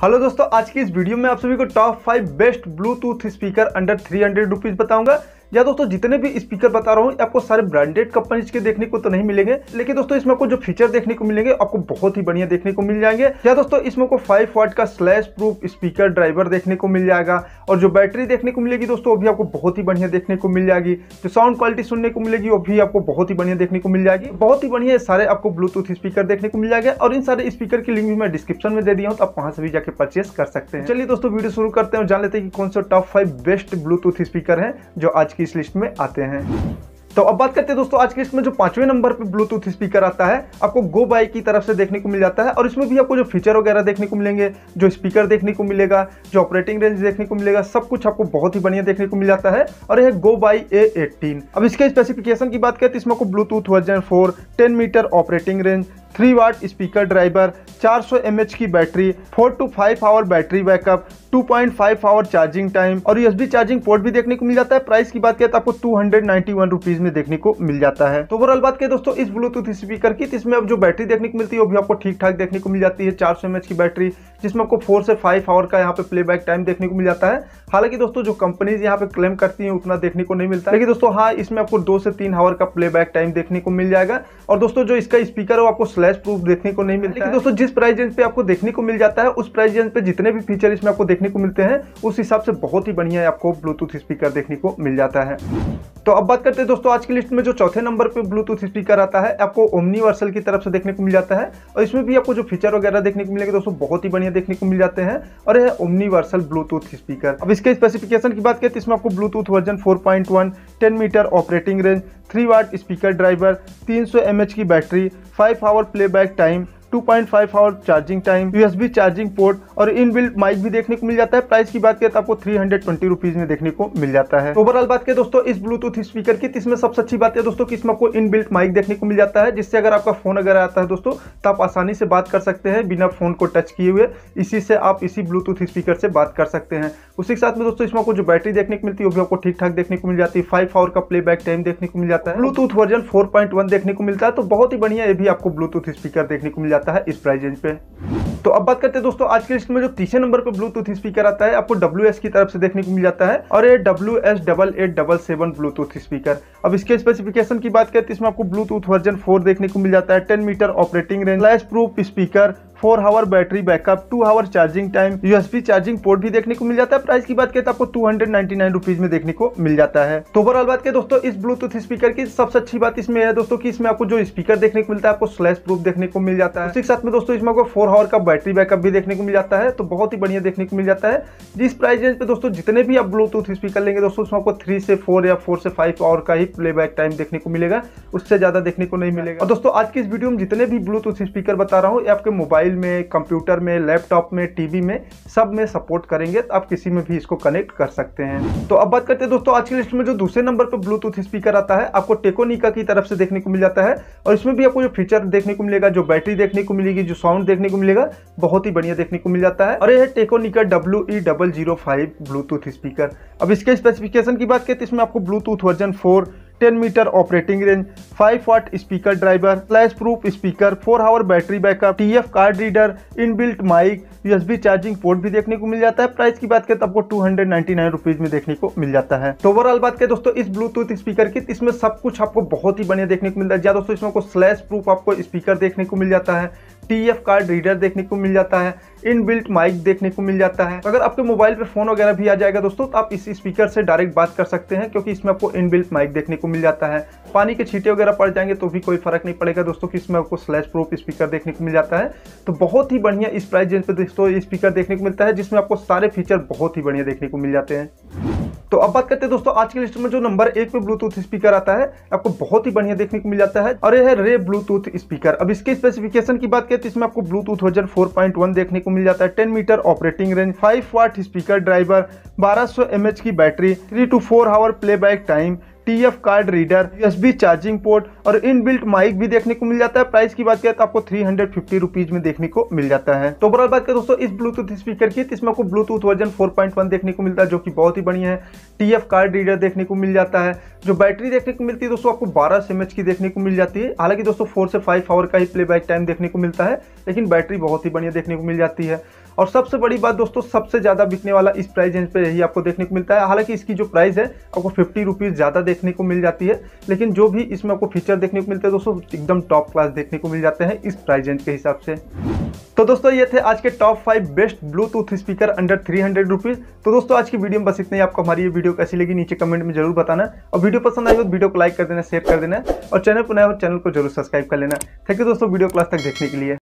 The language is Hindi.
हेलो दोस्तों, आज की इस वीडियो में आप सभी को top 5 best Bluetooth speaker under 300 rupees बताऊंगा। या दोस्तों जितने भी स्पीकर बता रहा हूँ आपको सारे ब्रांडेड कंपनीज के देखने को तो नहीं मिलेंगे, लेकिन दोस्तों इसमें आपको जो फीचर देखने को मिलेंगे आपको बहुत ही बढ़िया देखने को मिल जाएंगे। या दोस्तों इसमें को 5 वाट का स्लैश प्रूफ स्पीकर ड्राइवर देखने को मिल जाएगा और जो बैटरी देखने को मिलेगी दोस्तों वो भी आपको बहुत ही बढ़िया देखने को मिल जाएगी। जो साउंड क्वालिटी सुनने को मिलेगी वो भी आपको बहुत ही बढ़िया देखने को मिल जाएगी। बहुत ही बढ़िया सारे आपको ब्लूटूथ स्पीकर देखने को मिल जाएगा और इन सारे स्पीकर की लिंक भी मैं डिस्क्रिप्शन में दे दिया हूँ, तो आप वहां से भी जाके परचेस कर सकते हैं। चलिए दोस्तों वीडियो शुरू करते हैं और जान लेते हैं कि कौन से टॉप 5 बेस्ट ब्लूटूथ स्पीकर हैं जो आज की इस लिस्ट में आते हैं। तो अब बात करते हैं दोस्तों आज की लिस्ट में जो 5वें नंबर पे ब्लूटूथ स्पीकर आता है आपको गो बाई की तरफ से देखने को मिल जाता है और इसमें भी आपको जो फीचर वगैरह देखने को मिलेंगे, जो स्पीकर देखने को मिलेगा, जो ऑपरेटिंग रेंज देखने को मिलेगा, सब कुछ आपको बहुत ही बढ़िया देखने को मिल जाता है और यह गो बाई A18। अब इसके स्पेसिफिकेशन की बात करें तो इसमें आपको Bluetooth version 4, 10 metre operating range, 3 watt speaker driver, 400 mAh की battery, 4 to 5 hour battery backup, 2.5 hour charging time और USB चार्जिंग पोर्ट भी देखने को मिल जाता है। प्राइस की बात करें तो आपको 291 रुपीज में देखने को मिल जाता है। तो ओवरऑल बात करें दोस्तों इस ब्लूटूथ स्पीकर की, इसमें अब जो बैटरी देखने को मिलती है वो भी आपको ठीक ठाक देखने को मिल जाती है। 400 mAh की बैटरी जिसमें आपको 4 से 5 आवर का यहाँ पे प्लेबैक टाइम देखने को मिल जाता है। हालांकि दोस्तों जो कंपनीज यहाँ पे क्लेम करती हैं उतना देखने को नहीं मिलता है, लेकिन दोस्तों हाँ इसमें आपको 2 से 3 आवर का प्लेबैक टाइम देखने को मिल जाएगा। और दोस्तों जो इसका स्पीकर है वो आपको स्लैश प्रूफ देखने को नहीं मिलता है। दोस्तों जिस प्राइस रेंज पे आपको देखने को मिल जाता है उस प्राइस रेंज पे जितने भी फीचर इसमें आपको देखने को मिलते हैं उस हिसाब से बहुत ही बढ़िया आपको ब्लूटूथ स्पीकर देखने को मिल जाता है। तो अब बात करते हैं दोस्तों आज की लिस्ट में जो चौथे नंबर पे ब्लूटूथ स्पीकर आता है आपको ओमनीवर्सल की तरफ से देखने को मिल जाता है और इसमें भी आपको जो फीचर वगैरह देखने को मिलेंगे दोस्तों बहुत ही बढ़िया देखने को मिल जाते हैं और यह ओमनीवर्सल ब्लूटूथ स्पीकर। अब इसके स्पेसिफिकेशन की बात करें तो इसमें आपको Bluetooth version 4.1, 10 metre operating range, 3 watt speaker driver, 300 mAh की battery, 5 hour playback time, 2.5 hour charging time, USB charging port और इनबिल्ट माइक भी देखने को मिल जाता है। प्राइस की बात करें तो आपको 320 रुपीज में देखने को मिल जाता है। ओवरऑल बात करें दोस्तों इस ब्लूटूथ स्पीकर की, इसमें सबसे अच्छी बात है दोस्तों कि इसमें आपको इनबिल्ट माइक देखने को मिल जाता है, जिससे अगर आपका फोन अगर आता है दोस्तों तो आप आसानी से बात कर सकते हैं बिना फोन को टच किए हुए। इसी से आप इसी ब्लूटूथ स्पीकर से बात कर सकते हैं। उसी के साथ में दोस्तों इसमें आपको जो बैटरी देखने को मिलती है वो भी आपको ठीक ठाक देखने को मिल जाती है। 5 आवर का प्लेबैक टाइम देखने को मिल जाता है। ब्लूटूथ वर्जन 4.1 देखने को मिलता है, तो बहुत ही बढ़िया ये भी आपको ब्लूटूथ स्पीकर देखने को मिल जाता है इस प्राइस रेंज पे। तो अब बात करते हैं दोस्तों आज की लिस्ट में जो तीसरे नंबर पे ब्लूटूथ स्पीकर आता है आपको WS की तरफ से देखने को मिल जाता है और ये WS8877 ब्लूटूथ स्पीकर। अब इसके स्पेसिफिकेशन की बात करें तो इसमें आपको ब्लूटूथ वर्जन 4 देखने को मिल जाता है, 10 metre operating range, flash proof speaker, 4 hour battery backup, 2 hour charging time, USB charging port भी देखने को मिल जाता है। प्राइस की बात करें तो आपको 299 रुपीज में देखने को मिल जाता है। तो ओवरऑल बात करें दोस्तों इस ब्लूटूथ स्पीकर की सबसे अच्छी बात इसमें है दोस्तों कि इसमें आपको जो स्पीकर देखने को मिलता है आपको स्लैश प्रूफ देखने को मिल जाता है। उसी के साथ में दोस्तों इसमें आपको 4 आवर का बैटरी बैकअप भी देखने को मिल जाता है, तो बहुत ही बढ़िया देखने को मिल जाता है। जिस प्राइस रेंज पे दोस्तों जितने भी आप ब्लूटूथ स्पीकर लेंगे दोस्तों उसमें आपको 3 से 4 या 4 से 5 आवर का ही प्लेबैक टाइम देखने को मिलेगा, उससे ज्यादा देखने को नहीं मिलेगा। और दोस्तों आज की इस वीडियो में जितने भी ब्लूटूथ स्पीकर बता रहा हूँ ये आपके मोबाइल में, कंप्यूटर में, लैपटॉप में, टीवी में सब में सपोर्ट करेंगे, तो आप किसी में भी इसको कनेक्ट कर सकते हैं। तो अब बात करते हैं दोस्तों आज की लिस्ट में जो दूसरे नंबर पर ब्लूटूथ स्पीकर आता है आपको टेकोनिका की तरफ से देखने को मिल जाता है और इसमें भी आपको जो फीचर देखने को मिलेगा, जो बैटरी देखने को मिलेगी, जो साउंड देखने को मिलेगा बहुत ही बढ़िया देखने को मिल जाता है और यह है टेकोनिका WE005 ब्लूटूथ स्पीकर। अब इसके स्पेसिफिकेशन की बात करें तो इसमें आपको Bluetooth version 4, 10 metre operating range, 5 watt speaker driver, flash proof speaker, 4 hour battery backup, TF card reader, inbuilt mic, USB charging port भी देखने को मिल जाता है। प्राइस की बात करें तो आपको 299 रुपीज में देखने को मिल जाता है। तो ओवरऑल बात करें दोस्तों इस ब्लूटूथ स्पीकर की, इसमें सब कुछ आपको बहुत ही बढ़िया देखने को मिलता है। दोस्तों इसमें आपको स्लैश प्रूफ आपको स्पीकर देखने को मिल जाता है, TF कार्ड रीडर देखने को मिल जाता है, इनबिल्ट माइक देखने को मिल जाता है। अगर आपके मोबाइल पे फोन वगैरह भी आ जाएगा दोस्तों तो आप इस स्पीकर से डायरेक्ट बात कर सकते हैं, क्योंकि इसमें आपको इनबिल्ट माइक देखने को मिल जाता है। पानी के छींटे वगैरह पड़ जाएंगे तो भी कोई फर्क नहीं पड़ेगा दोस्तों कि इसमें आपको स्लैश प्रूफ स्पीकर देखने को मिल जाता है। तो बहुत ही बढ़िया इस प्राइस रेंज पे दोस्तों स्पीकर देखने को मिलता है, जिसमें आपको सारे फीचर बहुत ही बढ़िया देखने को मिल जाते हैं। तो अब बात करते हैं दोस्तों आज की लिस्ट में जो नंबर 1 पे ब्लूटूथ स्पीकर आता है आपको बहुत ही बढ़िया देखने को मिल जाता है और यह है रे ब्लूटूथ स्पीकर। अब इसके स्पेसिफिकेशन की बात करें तो इसमें आपको ब्लूटूथ वर्जन 4.1 देखने को मिल जाता है, 10 metre operating range, 5 watt speaker driver, 1200 mAh की battery, 3 to 4 hour playback time, TF card reader, USB charging port और इनबिल्ट माइक भी देखने को मिल जाता है। प्राइस की बात करें तो आपको 350 रुपीज में देखने को मिल जाता है। तो ओवरऑल बात करें दोस्तों इस ब्लूटूथ स्पीकर की, इसमें आपको ब्लूटूथ वर्जन 4.1 देखने को मिलता है जो कि बहुत ही बढ़िया है। TF कार्ड रीडर देखने को मिल जाता है। जो बैटरी देखने को मिलती है दोस्तों आपको 1200 mAh की देखने को मिल जाती है। हालांकि दोस्तों 4 से 5 आवर का ही प्लेबैक टाइम देखने को मिलता है, लेकिन बैटरी बहुत ही बढ़िया देखने को मिल जाती है। और सबसे बड़ी बात दोस्तों, सबसे ज़्यादा बिकने वाला इस प्राइस रेंज पे यही आपको देखने को मिलता है। हालांकि इसकी जो प्राइस है आपको 50 रुपीज़ ज़्यादा देखने को मिल जाती है, लेकिन जो भी इसमें आपको फीचर देखने को मिलते हैं दोस्तों एकदम टॉप क्लास देखने को मिल जाते हैं इस प्राइस रेंज के हिसाब से। तो दोस्तों ये थे आज के top 5 best Bluetooth speaker under 300 rupees. तो दोस्तों आज की वीडियो में बस इतना ही। आपको हमारी ये वीडियो कैसी लगी नीचे कमेंट में जरूर बताना, और वीडियो पसंद आई हो तो वीडियो को लाइक कर देना, शेयर कर देना, और चैनल पर नया हो चैनल को जरूर सब्सक्राइब कर लेना। थैंक यू दोस्तों वीडियो क्लास तक देखने के लिए।